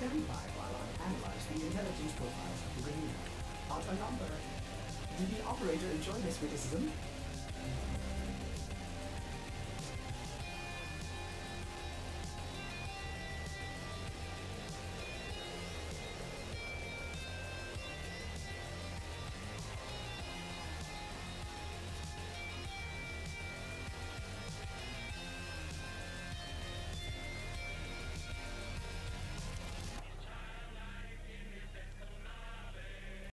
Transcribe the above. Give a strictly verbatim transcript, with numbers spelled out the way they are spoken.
Stand by while I analyze the intelligence profiles of the Rayna. Out a number. Did the operator enjoy this criticism?